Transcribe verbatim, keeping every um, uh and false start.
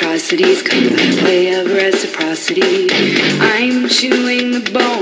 atrocities come by way of reciprocity. I'm chewing the bone